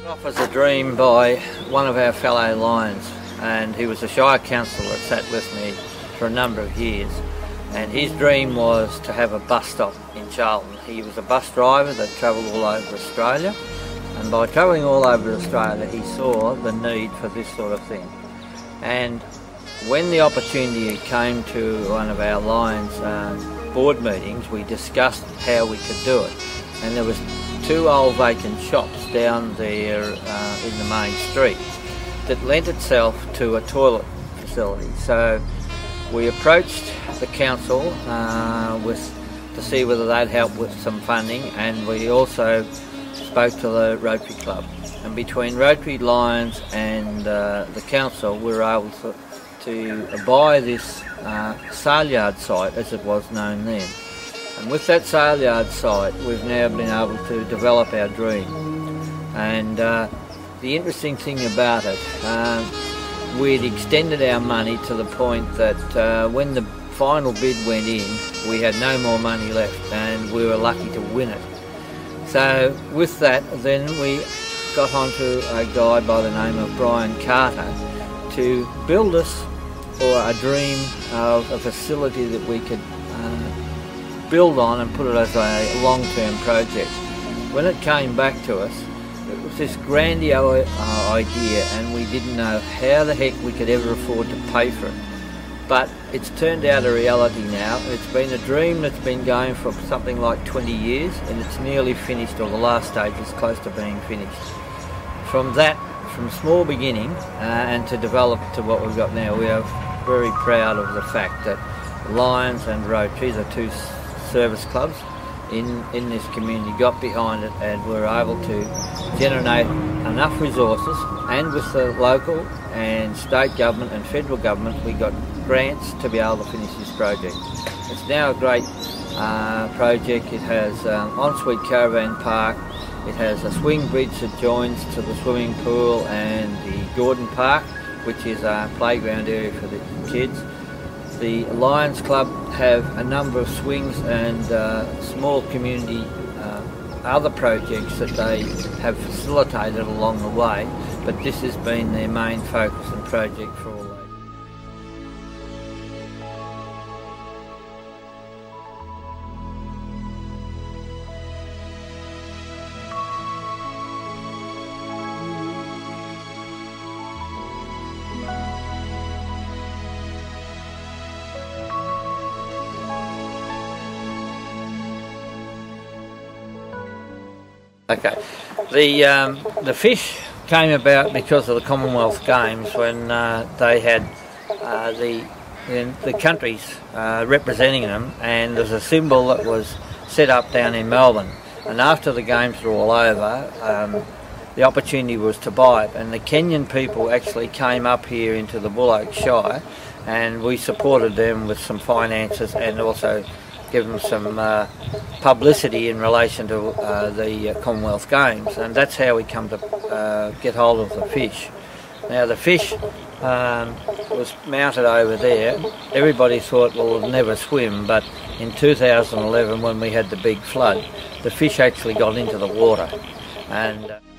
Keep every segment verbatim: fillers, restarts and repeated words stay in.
Off as a dream by one of our fellow Lions, and he was a Shire councillor that sat with me for a number of years, and his dream was to have a bus stop in Charlton. He was a bus driver that travelled all over Australia, and by travelling all over Australia he saw the need for this sort of thing. And when the opportunity came to one of our Lions uh, board meetings, we discussed how we could do it, and there was two old vacant shops down there uh, in the main street that lent itself to a toilet facility. So we approached the council uh, with to see whether they'd help with some funding, and we also spoke to the Rotary Club. And between Rotary, Lions and uh, the council, we were able to, to buy this uh, sale yard site, as it was known then. And with that sale yard site, we've now been able to develop our dream. And uh, the interesting thing about it, uh, we'd extended our money to the point that uh, when the final bid went in, we had no more money left, and we were lucky to win it. So with that, then we got onto a guy by the name of Brian Carter to build us, or a dream of a facility that we could uh, build on and put it as a long-term project. When it came back to us, it was this grandiose uh, idea, and we didn't know how the heck we could ever afford to pay for it. But it's turned out a reality now. It's been a dream that's been going for something like twenty years, and it's nearly finished, or the last stage is close to being finished. From that, from small beginning, uh, and to develop to what we've got now, we are very proud of the fact that Lions and Rotary, the two service clubs in, in this community, got behind it, and were able to generate enough resources, and with the local and state government and federal government, we got grants to be able to finish this project. It's now a great uh, project. It has an ensuite caravan park, it has a swing bridge that joins to the swimming pool and the Gordon Park, which is a playground area for the kids. The Lions Club have a number of swings and uh, small community uh, other projects that they have facilitated along the way, but this has been their main focus and project for all that. Okay, the um, the fish came about because of the Commonwealth Games, when uh, they had uh, the the, the countries uh, representing them, and there's a symbol that was set up down in Melbourne. And after the games were all over, um, the opportunity was to buy it, and the Kenyan people actually came up here into the Bull Oak Shire, and we supported them with some finances and also give them some uh, publicity in relation to uh, the uh, Commonwealth Games, and that's how we come to uh, get hold of the fish. Now the fish um, was mounted over there. Everybody thought, well, it'll never swim, but in two thousand eleven, when we had the big flood, the fish actually got into the water. And uh,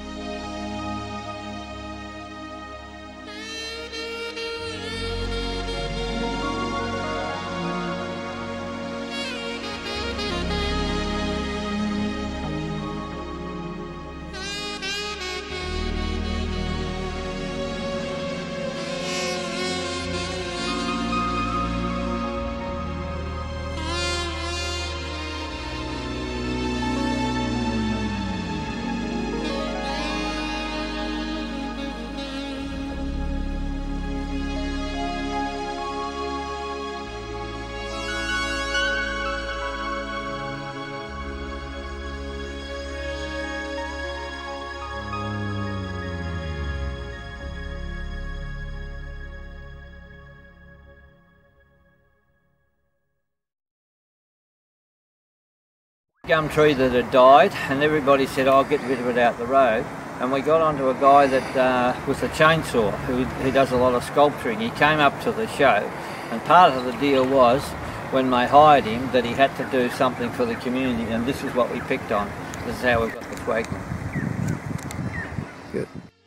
gum tree that had died, and everybody said, I'll get rid of it out the road. And we got onto a guy that uh, with a chainsaw who, who does a lot of sculpturing. He came up to the show, and part of the deal was, when they hired him, that he had to do something for the community, and this is what we picked on. This is how we got the Swagman. Good.